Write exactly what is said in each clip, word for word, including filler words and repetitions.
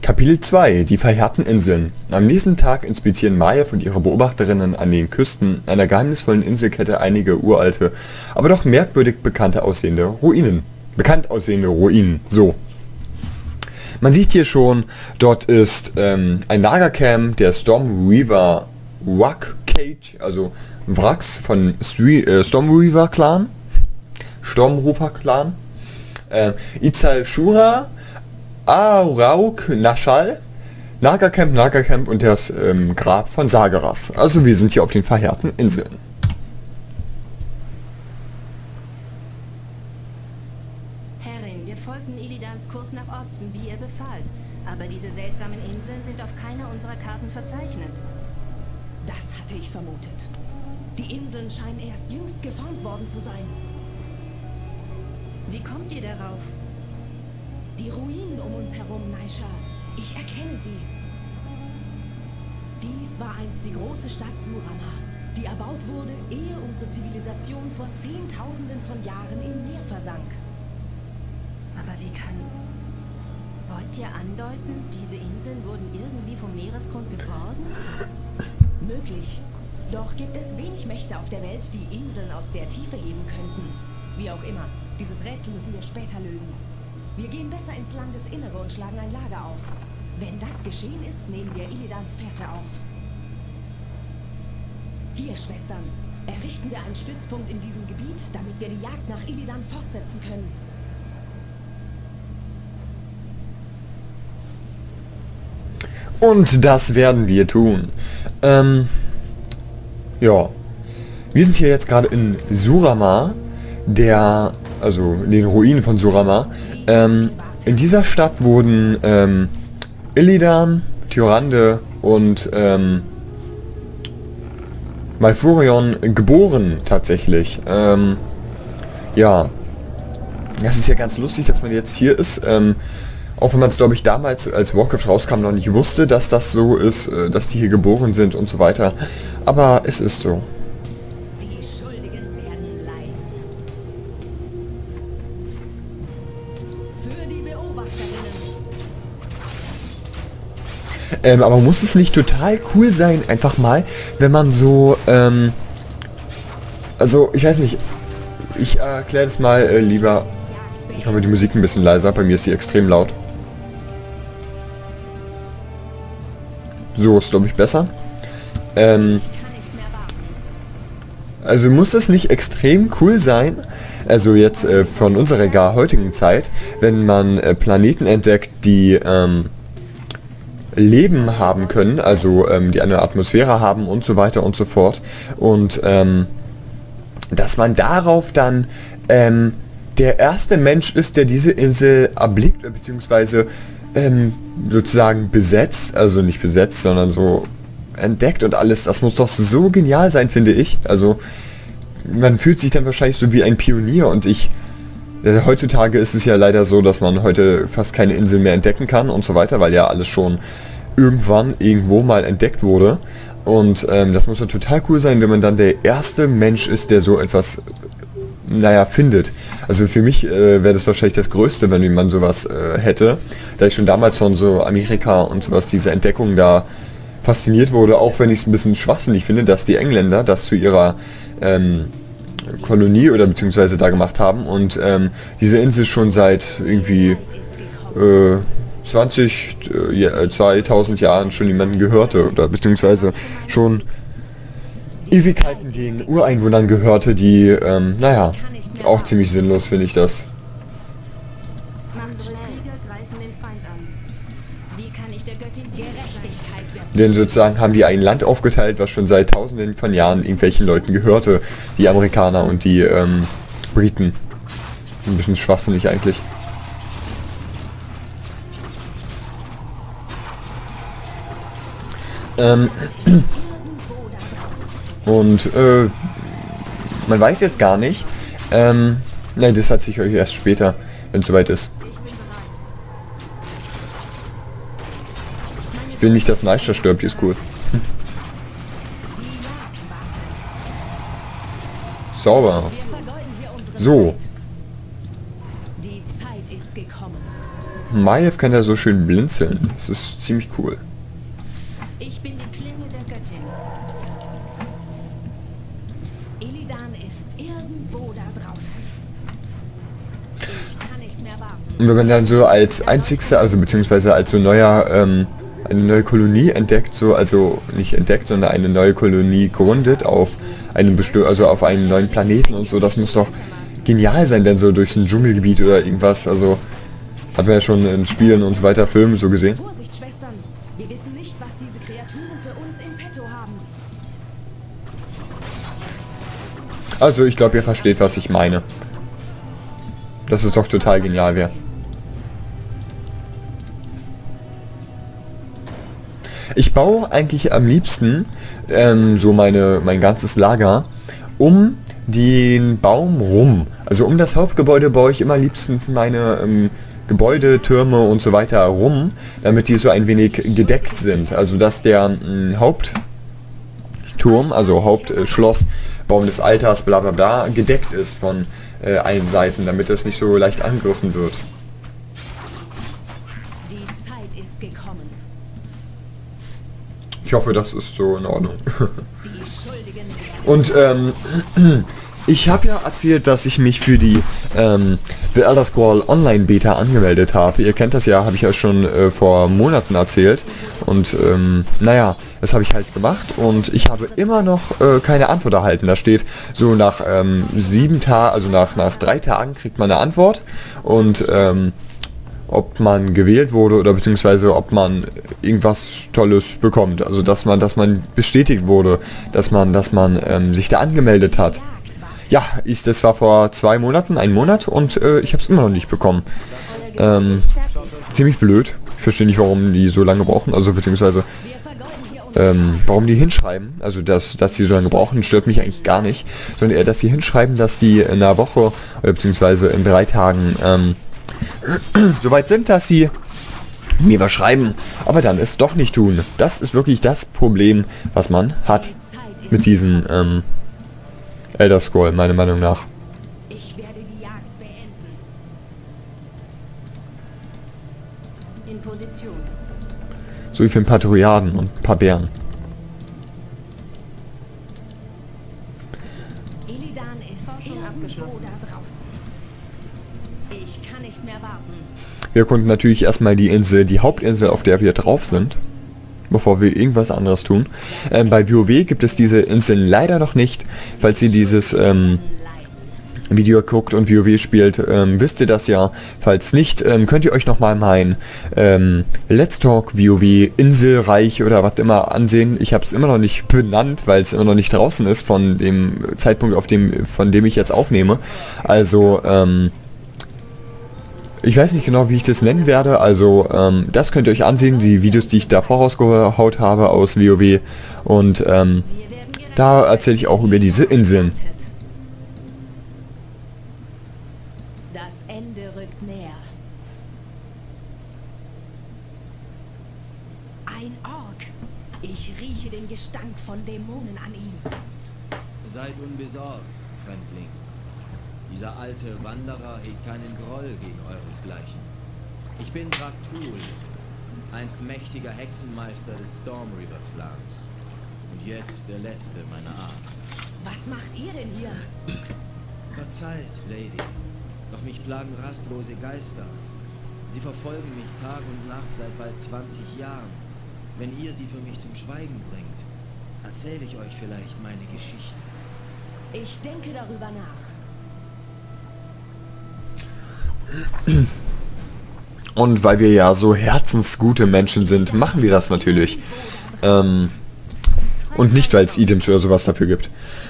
Kapitel zwei. Die verheerten Inseln. Am nächsten Tag inspizieren Maiev und ihre Beobachterinnen an den Küsten einer geheimnisvollen Inselkette einige uralte, aber doch merkwürdig bekannte aussehende Ruinen. Bekannt aussehende Ruinen, so. Man sieht hier schon, dort ist ähm, ein Lagercamp der Stormweaver Wrack Cage, also Wracks von Sri äh, Stormweaver Clan, Stormrufer Clan, äh, Izal Shura, Arauk Nashal, Lagercamp, Lagercamp und das ähm, Grab von Sargeras. Also wir sind hier auf den verheerten Inseln. Herrin, wir folgten Illidans Kurs nach Osten, wie ihr befahlt. Aber diese seltsamen Inseln sind auf keiner unserer Karten verzeichnet. Das hatte ich vermutet. Die Inseln scheinen erst jüngst geformt worden zu sein. Wie kommt ihr darauf? Die Ruinen um uns herum, Naisha. Ich erkenne sie. Dies war einst die große Stadt Surama, die erbaut wurde, ehe unsere Zivilisation vor Zehntausenden von Jahren im Meer versank. Aber wie kann... Wollt ihr andeuten, diese Inseln wurden irgendwie vom Meeresgrund geborgen? Möglich. Doch gibt es wenig Mächte auf der Welt, die Inseln aus der Tiefe heben könnten. Wie auch immer, dieses Rätsel müssen wir später lösen. Wir gehen besser ins Landesinnere und schlagen ein Lager auf. Wenn das geschehen ist, nehmen wir Illidans Fährte auf. Hier, Schwestern, errichten wir einen Stützpunkt in diesem Gebiet, damit wir die Jagd nach Illidan fortsetzen können. Und das werden wir tun. Ähm, ja. Wir sind hier jetzt gerade in Surama, der, also in den Ruinen von Surama. Ähm, in dieser Stadt wurden ähm, Illidan, Tyrande und ähm, Malfurion geboren, tatsächlich. Ähm, ja. Das ist ja ganz lustig, dass man jetzt hier ist. Ähm, auch wenn man es, glaube ich, damals, als Warcraft rauskam, noch nicht wusste, dass das so ist, äh, dass die hier geboren sind und so weiter. Aber es ist so. Die Schuldigen werden leiden. Für die Beobachterinnen. Ähm, aber muss es nicht total cool sein, einfach mal, wenn man so, ähm, also, ich weiß nicht, ich erkläre das mal äh, lieber, ich habe die Musik ein bisschen leiser, bei mir ist sie extrem laut. So ist, glaube ich, besser. Ähm, also muss es nicht extrem cool sein, also jetzt äh, von unserer gar heutigen Zeit, wenn man äh, Planeten entdeckt, die ähm, Leben haben können, also ähm, die eine Atmosphäre haben und so weiter und so fort. Und ähm, dass man darauf dann ähm, der erste Mensch ist, der diese Insel erblickt, beziehungsweise ähm, sozusagen besetzt, also nicht besetzt, sondern so entdeckt und alles. Das muss doch so genial sein, finde ich. Also man fühlt sich dann wahrscheinlich so wie ein Pionier und ich... Äh, heutzutage ist es ja leider so, dass man heute fast keine Insel mehr entdecken kann und so weiter, weil ja alles schon irgendwann irgendwo mal entdeckt wurde. Und ähm, das muss ja total cool sein, wenn man dann der erste Mensch ist, der so etwas, naja, findet. Also für mich äh, wäre das wahrscheinlich das Größte, wenn man sowas äh, hätte, da ich schon damals von so Amerika und sowas, diese Entdeckung da fasziniert wurde, auch wenn ich es ein bisschen schwachsinnig finde, dass die Engländer das zu ihrer ähm, Kolonie oder beziehungsweise da gemacht haben und ähm, diese Insel schon seit irgendwie äh, zwanzig, äh, zweitausend Jahren schon jemanden gehörte oder beziehungsweise schon Ewigkeiten den Ureinwohnern gehörte, die, ähm, naja, auch ziemlich sinnlos finde ich das. Unsere Krieger greifen den Feind an. Wie kann ich der Göttin Gerechtigkeit werden? Denn sozusagen haben die ein Land aufgeteilt, was schon seit tausenden von Jahren irgendwelchen Leuten gehörte. Die Amerikaner und die ähm, Briten. Ein bisschen schwachsinnig eigentlich. Ähm, und äh, man weiß jetzt gar nicht. Ähm, nein, das hat sich euch erst später, wenn es soweit ist. Ich will nicht, dass Naisha stirbt, die ist cool. Sauber. So. Die Zeit ist gekommen. Maiev kann ja so schön blinzeln. Das ist ziemlich cool. Ich bin die Klinge der Göttin. Illidan ist irgendwo da draußen. Ich kann nicht mehr warten. Und wenn man dann so als einzigster, also beziehungsweise als so neuer, ähm, eine neue Kolonie entdeckt, so, also nicht entdeckt, sondern eine neue Kolonie gründet auf einem besti- also auf einem neuen Planeten und so, das muss doch genial sein, denn so durch ein Dschungelgebiet oder irgendwas, also hat man ja schon in Spielen und so weiter, Filmen so gesehen. Vorsicht, Schwestern! Wir wissen nicht, was diese Kreaturen für uns in petto haben. Also ich glaube, ihr versteht, was ich meine. Dass es doch total genial wäre. Ich baue eigentlich am liebsten ähm, so meine mein ganzes Lager um den Baum rum. Also um das Hauptgebäude baue ich immer am liebsten meine ähm, Gebäude, Türme und so weiter rum, damit die so ein wenig gedeckt sind. Also dass der ähm, Hauptturm, also Hauptschloss, Baum des Alters, bla bla bla, gedeckt ist von äh, allen Seiten, damit es nicht so leicht angegriffen wird. Die Zeit ist gekommen. Ich hoffe, das ist so in Ordnung. Die Schuldigen. Und ähm, ich habe ja erzählt, dass ich mich für die ähm, The Elder Scrolls Online Beta angemeldet habe. Ihr kennt das ja, habe ich ja schon äh, vor Monaten erzählt. Und ähm, naja, das habe ich halt gemacht und ich habe immer noch äh, keine Antwort erhalten. Da steht so nach ähm, sieben Tagen, also nach, nach drei Tagen kriegt man eine Antwort und ähm, ob man gewählt wurde oder beziehungsweise ob man irgendwas Tolles bekommt. Also dass man, dass man bestätigt wurde, dass man, dass man ähm, sich da angemeldet hat. Ja, ich, das war vor zwei Monaten, einen Monat und äh, ich habe es immer noch nicht bekommen. Ähm, ziemlich blöd. Ich verstehe nicht, warum die so lange brauchen, also beziehungsweise ähm, warum die hinschreiben. Also dass, dass die so lange brauchen, stört mich eigentlich gar nicht, sondern eher, dass sie hinschreiben, dass die in einer Woche oder beziehungsweise in drei Tagen ähm, soweit sind, dass sie mir was schreiben, aber dann es doch nicht tun. Das ist wirklich das Problem, was man hat mit diesen ähm, Elder Scrolls, meiner Meinung nach. Ich werde die Jagd beenden. In Position. So wie für ein paar Trojaden und ein paar Bären. Illidan ist Forschung irgendwo abgeschlossen. da draußen. Ich kann nicht mehr warten. Wir konnten natürlich erstmal die Insel, die Hauptinsel, auf der wir drauf sind, bevor wir irgendwas anderes tun. Ähm, bei WoW gibt es diese Inseln leider noch nicht. Falls ihr dieses ähm, Video guckt und WoW spielt, ähm, wisst ihr das ja. Falls nicht, ähm, könnt ihr euch nochmal mein ähm, Let's Talk WoW Inselreich oder was immer ansehen. Ich habe es immer noch nicht benannt, weil es immer noch nicht draußen ist von dem Zeitpunkt, auf dem, von dem ich jetzt aufnehme. Also, ähm, ich weiß nicht genau, wie ich das nennen werde, also ähm, das könnt ihr euch ansehen, die Videos, die ich da vorausgehaut habe aus WoW und ähm, da erzähle ich auch über diese Inseln. Das Ende rückt näher. Ein Ork. Ich rieche den Gestank von Dämonen an ihm. Seid unbesorgt, Fremdling. Dieser alte Wanderer hegt keinen Groll gegen euresgleichen. Ich bin Draktul, einst mächtiger Hexenmeister des Storm River Clans. Und jetzt der letzte meiner Art. Was macht ihr denn hier? Verzeiht, Lady. Doch mich plagen rastlose Geister. Sie verfolgen mich Tag und Nacht seit bald zwanzig Jahren. Wenn ihr sie für mich zum Schweigen bringt, erzähle ich euch vielleicht meine Geschichte. Ich denke darüber nach. Und weil wir ja so herzensgute Menschen sind, machen wir das natürlich. Ähm, und nicht, weil es Items oder sowas dafür gibt.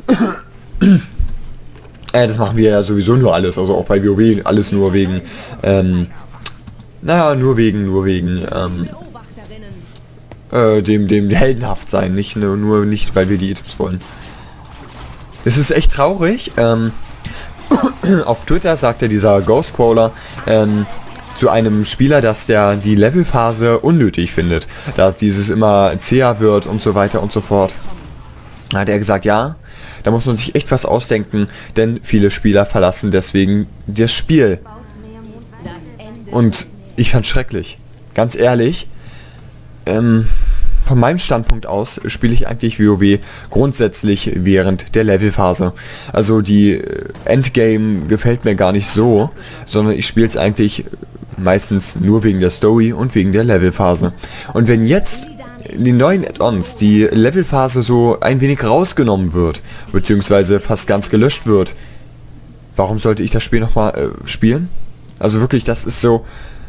äh, das machen wir ja sowieso nur alles, also auch bei WoW alles nur wegen, ähm, naja, nur wegen, nur wegen, ähm, Beobachterinnen. äh, dem, dem heldenhaft sein, nicht nur, nur nicht, weil wir die Items wollen. Es ist echt traurig, ähm, auf Twitter sagte dieser Ghostcrawler ähm, zu einem Spieler, dass der die Levelphase unnötig findet, dass dieses immer zäher wird und so weiter und so fort. Da hat er gesagt, ja, da muss man sich echt was ausdenken, denn viele Spieler verlassen deswegen das Spiel. Das Ende Und ich fand's schrecklich. Ganz ehrlich, ähm, von meinem Standpunkt aus spiele ich eigentlich WoW grundsätzlich während der Levelphase. Also die Endgame gefällt mir gar nicht so, sondern ich spiele es eigentlich meistens nur wegen der Story und wegen der Levelphase. Und wenn jetzt in den neuen Add-ons die Levelphase so ein wenig rausgenommen wird, beziehungsweise fast ganz gelöscht wird, warum sollte ich das Spiel nochmal äh, spielen? Also wirklich, das ist so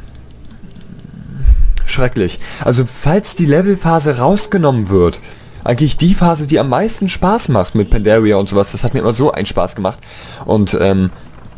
schrecklich. Also falls die Levelphase rausgenommen wird, eigentlich die Phase, die am meisten Spaß macht mit Pandaria und sowas, das hat mir immer so einen Spaß gemacht. Und ähm,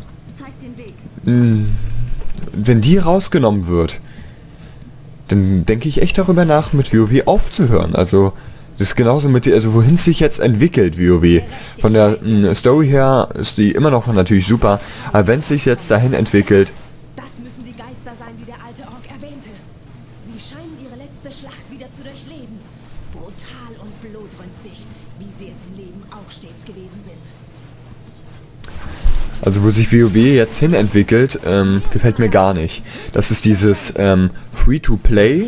mh, wenn die rausgenommen wird, dann denke ich echt darüber nach, mit WoW aufzuhören. Also das ist genauso mit, also wohin es sich jetzt entwickelt, WoW. Von der mh, Story her ist die immer noch natürlich super, aber wenn es sich jetzt dahin entwickelt, Das müssen die Geister sein, die der alte Ork erwähnte. Sie scheinen ihre letzte Schlacht wieder zu durchleben. Brutal und blutrünstig, wie sie es im Leben auch stets gewesen sind. also wo sich WoW jetzt hin entwickelt, ähm, gefällt mir gar nicht. Das ist dieses ähm, Free-to-Play.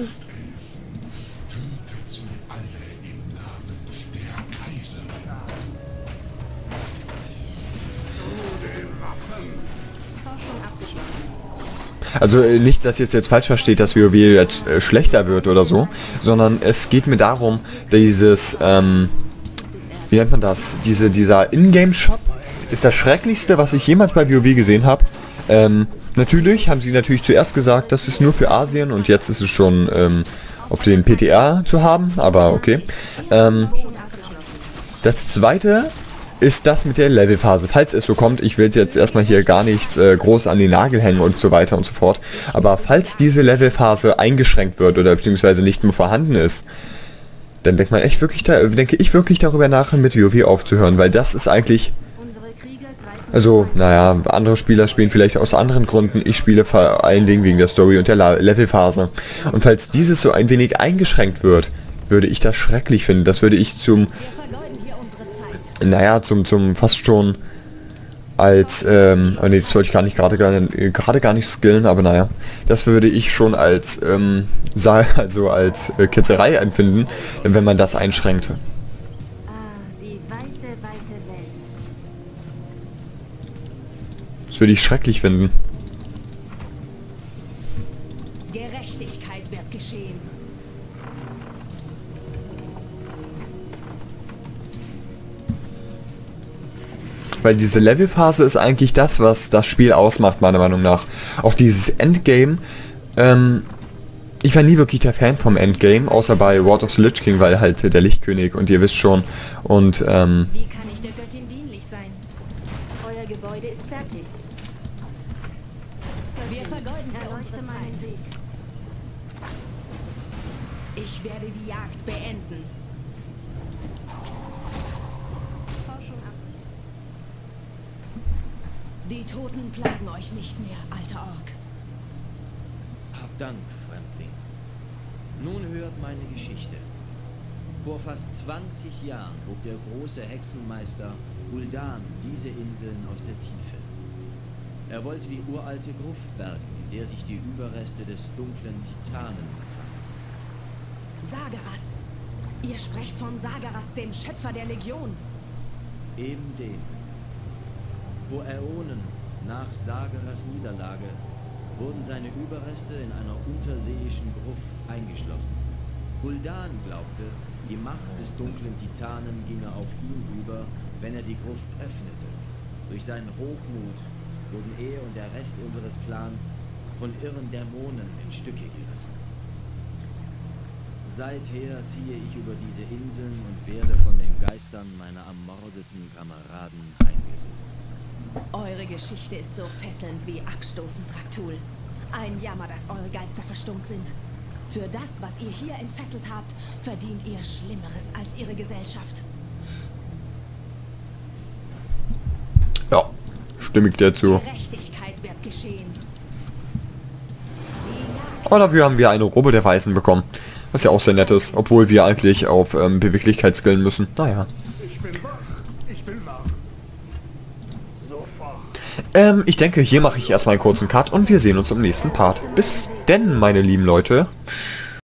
Also äh, nicht, dass ihr es jetzt falsch versteht, dass WoW jetzt äh, schlechter wird oder so, sondern es geht mir darum, dieses, ähm, wie nennt man das, diese, dieser Ingame-Shop ist das Schrecklichste, was ich jemals bei WoW gesehen habe. Ähm, natürlich haben sie natürlich zuerst gesagt, das ist nur für Asien und jetzt ist es schon ähm, auf den P T R zu haben, aber okay. Ähm, das zweite ist das mit der Levelphase. Falls es so kommt, ich will jetzt erstmal hier gar nichts äh, groß an den Nagel hängen und so weiter und so fort, aber falls diese Levelphase eingeschränkt wird oder beziehungsweise nicht mehr vorhanden ist, dann denkt man echt wirklich da, denke ich wirklich darüber nach, mit WoW aufzuhören, weil das ist eigentlich, also, naja, andere Spieler spielen vielleicht aus anderen Gründen, ich spiele vor allen Dingen wegen der Story und der La- Levelphase. Und falls dieses so ein wenig eingeschränkt wird, würde ich das schrecklich finden. Das würde ich zum, naja, zum, zum fast schon als, ähm, oh nee, das wollte ich gar nicht gerade gerade gar nicht skillen, aber naja, das würde ich schon als, ähm, also als äh, Ketzerei empfinden, wenn man das einschränkt. Das würde ich schrecklich finden. Gerechtigkeit wird geschehen. Weil diese Levelphase ist eigentlich das, was das Spiel ausmacht, meiner Meinung nach. Auch dieses Endgame, ähm, ich war nie wirklich der Fan vom Endgame, außer bei Ward of the Lich King, weil halt der Lichtkönig und ihr wisst schon. Und, ähm... Wie kann ich der Göttin dienlich sein? Euer Gebäude ist fertig. Wir vergeuden erleuchte meinen Weg. Ich werde die Jagd beenden. Forschung ab. Die Toten plagen euch nicht mehr, alter Ork. Hab Dank, Fremdling. Nun hört meine Geschichte. Vor fast zwanzig Jahren hob der große Hexenmeister Gul'dan diese Inseln aus der Tiefe. Er wollte die uralte Gruft bergen, in der sich die Überreste des dunklen Titanen befanden. Sargeras. Ihr sprecht von Sargeras, dem Schöpfer der Legion. Eben dem. Vor Äonen nach Sargeras Niederlage wurden seine Überreste in einer unterseeischen Gruft eingeschlossen. Gul'dan glaubte, die Macht des dunklen Titanen ginge auf ihn über, wenn er die Gruft öffnete. Durch seinen Hochmut wurden er und der Rest unseres Clans von irren Dämonen in Stücke gerissen. Seither ziehe ich über diese Inseln und werde von den Geistern meiner ermordeten Kameraden heimgesucht. Eure Geschichte ist so fesselnd wie abstoßend, Traktul. Ein Jammer, dass eure Geister verstummt sind. Für das, was ihr hier entfesselt habt, verdient ihr Schlimmeres als ihre Gesellschaft. Ja, stimme ich dir zu. Gerechtigkeit wird geschehen. Aber dafür haben wir eine Robe der Weißen bekommen. Was ja auch sehr nett ist, obwohl wir eigentlich auf ähm, Beweglichkeit skillen müssen. Naja. Ich bin wach. Ich bin wach. Sofort. ähm, ich denke, hier mache ich erstmal einen kurzen Cut und wir sehen uns im nächsten Part. Bis denn, meine lieben Leute.